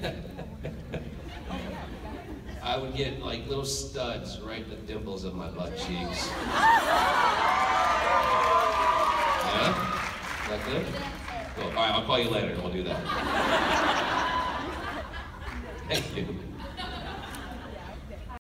I would get like little studs right in the dimples of my butt cheeks. Yeah? Is that good? Cool. All right, I'll call you later and we'll do that.